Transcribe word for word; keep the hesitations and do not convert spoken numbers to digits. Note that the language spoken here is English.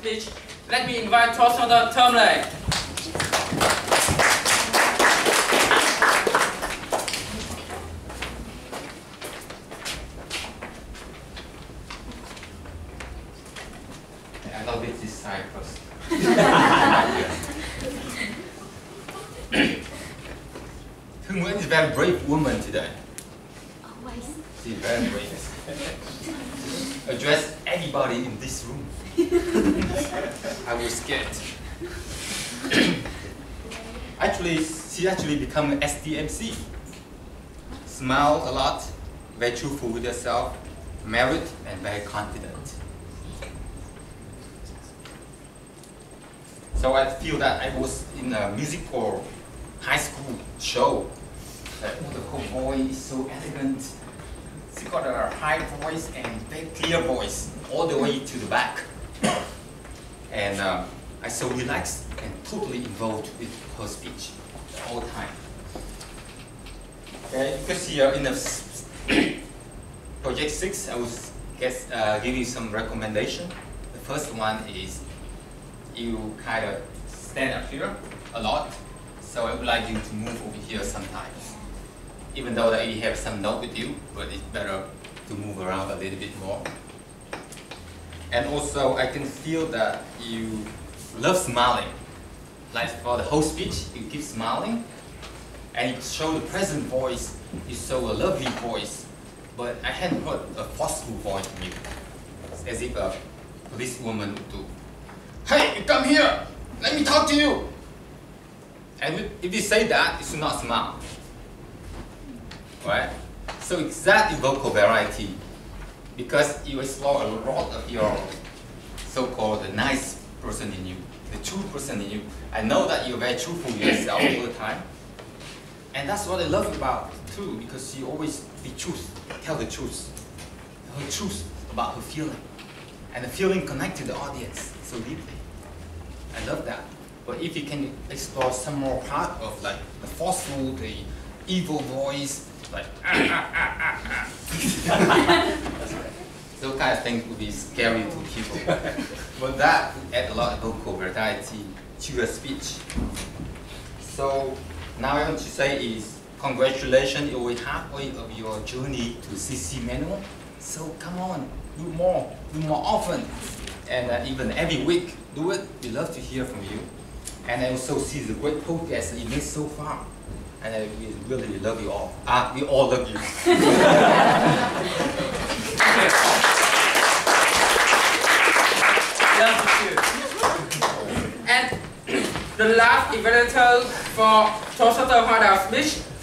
speech, let me invite Torsten Thomle. I love it this side first. Hương Nguyễn is a very brave woman today. Always. She's very brave. Address everybody in this room. I was scared. Actually, she actually become S D M C. Smile a lot, very truthful with herself, married and very confident. So I feel that I was in a musical high school show. Uh, the whole voice is so elegant. She got a high voice and very clear voice all the way to the back. And uh, I so relaxed and totally involved with her speech the whole time. Okay, because here in the project six, I will guess, uh, give you some recommendation. The first one is you kind of stand up here a lot. So I would like you to move over here sometimes. Even though that you have some note with you, but it's better to move around a little bit more. And also, I can feel that you love smiling. Like for the whole speech, you keep smiling, and you show the present voice. You show a lovely voice, but I hadn't heard a forceful voice from you, as if a police woman would do. Hey, you come here! Let me talk to you! And if you say that, you should not smile. Right? So exactly vocal variety, because you explore a lot of your so-called nice person in you, the true person in you. I know that you're very truthful with yourself all the time. And that's what I love about too, because you always be truth, tell the truth. Her truth about her feeling. And the feeling connect to the audience so deeply. I love that. But if you can explore some more part of like the forceful, the evil voice, like ah, ah, ah, ah, ah. Those kind of things would be scary to people. But that would add a lot of vocal variety to your speech. So now I want to say is congratulations, you're halfway of your journey to C C manual. So come on, do more, do more often. And uh, even every week, do it. We love to hear from you. And I also see the great progress that you made so far. And I really love you all. Ah, we all love you. And the last evaluator for Torsten Thomle's speech